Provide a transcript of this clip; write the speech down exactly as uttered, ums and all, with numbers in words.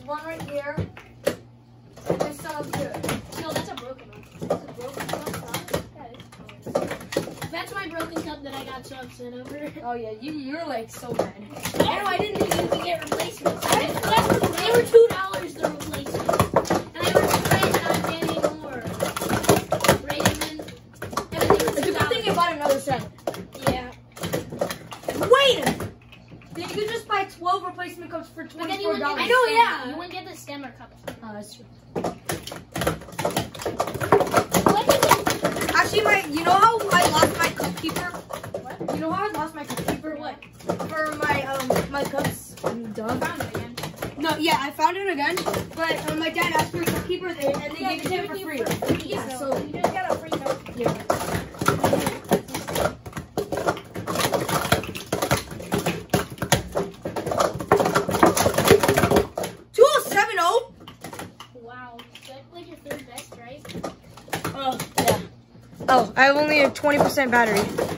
one right here. This sounds good. No, that's a broken one. That's a broken cup. That is. That's my broken cup that I got so upset over. Oh yeah, you you're like so mad. I know, I didn't think you could get replacements. They were two dollars the replacement. And I was afraid that I'd get any more. Raven. Everything was It's a two good thing you dollars. bought another set. Yeah. Wait a minute. Then you could just buy twelve replacement cups for But then you twenty-four wouldn't dollars. get the I know, stem. yeah. You wouldn't get the stem or cup. Oh, that's true. What did you Actually, my you know how I lost my cup keeper? What? You know how I lost my cup keeper? What? For my um my cups. I'm dumb. Found it again. No, yeah, I found it again. But um, my dad asked for a cup keeper, and they Yeah, gave it to him for free. Yeah, so so you just got a free cup. yeah. two oh seven oh. Wow. That's like your third best, right? Oh yeah. Oh, I have only a twenty percent battery.